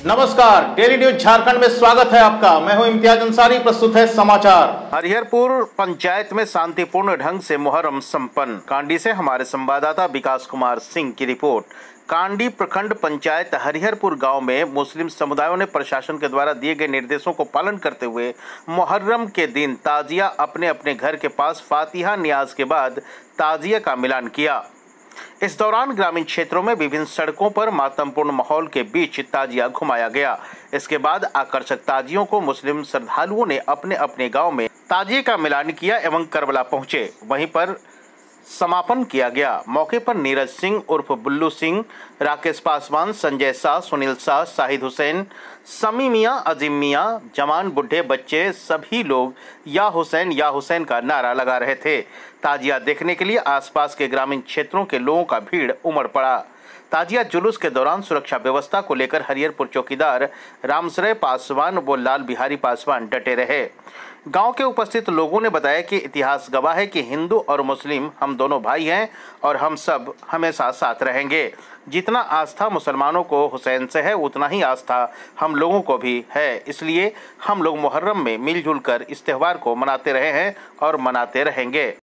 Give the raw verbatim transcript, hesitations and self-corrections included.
नमस्कार, daily news Jharkhand में स्वागत है आपका। मैं हूं इम्तियाज अंसारी। प्रस्तुत है समाचार। हरिहरपुर पंचायत में शांतिपूर्ण ढंग से मुहर्रम संपन्न। कांडी से हमारे संवाददाता विकास कुमार सिंह की रिपोर्ट। कांडी प्रखंड पंचायत हरिहरपुर गांव में मुस्लिम समुदायों ने प्रशासन के द्वारा दिए गए निर्देशों को पालन करते हुए मुहर्रम के दिन ताजिया अपने अपने घर के पास फातिहा नियाज के बाद ताजिया का मिलान किया। इस दौरान ग्रामीण क्षेत्रों में विभिन्न सड़कों पर मातमपूर्ण माहौल के बीच ताजिया घुमाया गया। इसके बाद आकर्षक ताजियों को मुस्लिम श्रद्धालुओं ने अपने अपने गांव में ताजिए का मिलान किया एवं करबला पहुंचे। वहीं पर समापन किया गया। मौके पर नीरज सिंह उर्फ बुल्लू सिंह, राकेश पासवान, संजय शाह, सुनील शाह, शाहिद हुसैन, समी मियाँ, अजीम मियाँ, जवान, बुढ़े, बच्चे सभी लोग या हुसैन या हुसैन का नारा लगा रहे थे। ताजिया देखने के लिए आसपास के ग्रामीण क्षेत्रों के लोगों का भीड़ उमड़ पड़ा। ताजिया जुलूस के दौरान सुरक्षा व्यवस्था को लेकर हरिहरपुर चौकीदार रामसरय पासवान व लाल बिहारी पासवान डटे रहे। गांव के उपस्थित लोगों ने बताया कि इतिहास गवाह है कि हिंदू और मुस्लिम हम दोनों भाई हैं और हम सब हमेशा साथ रहेंगे। जितना आस्था मुसलमानों को हुसैन से है उतना ही आस्था हम लोगों को भी है। इसलिए हम लोग मुहर्रम में मिलजुल कर इस त्यौहार को मनाते रहे हैं और मनाते रहेंगे।